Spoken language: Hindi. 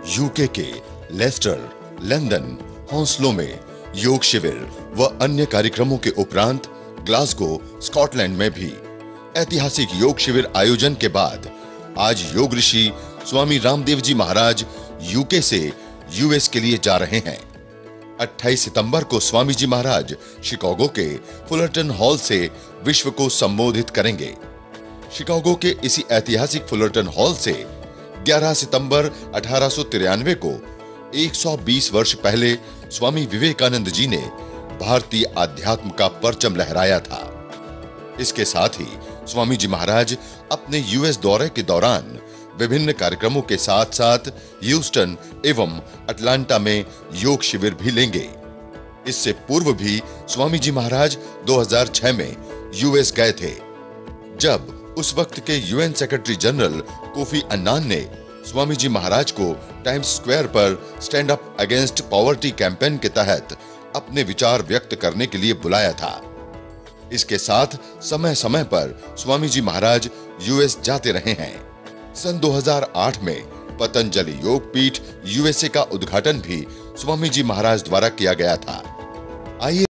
यूके के लेस्टर, लंदन, हॉस्लो में योग शिविर व अन्य कार्यक्रमों के उपरांत ग्लासगो, स्कॉटलैंड में भी ऐतिहासिक योग शिविर आयोजन के बाद आज योग ऋषि स्वामी रामदेव जी महाराज यूके से यूएस के लिए जा रहे हैं। 28 सितंबर को स्वामी जी महाराज शिकागो के फुलरटन हॉल से विश्व को संबोधित करेंगे। शिकागो के इसी ऐतिहासिक फुलरटन हॉल से 11 सितंबर 1893 को 120 वर्ष पहले स्वामी विवेकानंद जी ने भारतीय आध्यात्म का परचम लहराया था। इसके साथ ही स्वामी जी महाराज अपने यूएस दौरे के दौरान विभिन्न कार्यक्रमों के साथ साथ ह्यूस्टन एवं अटलांटा में योग शिविर भी लेंगे। इससे पूर्व भी स्वामी जी महाराज 2006 में यूएस गए थे, जब उस वक्त के UN secretary general Kofi Annan ने स्वामी जी महाराज को टाइम्स स्क्वायर पर stand up against poverty campaign के तहत अपने विचार व्यक्त करने के लिए बुलाया था। इसके साथ समय समय पर स्वामी जी महाराज यूएस जाते रहे हैं। सन 2008 में पतंजलि योग पीठ यूएसए का उद्घाटन भी स्वामी जी महाराज द्वारा किया गया था। आइए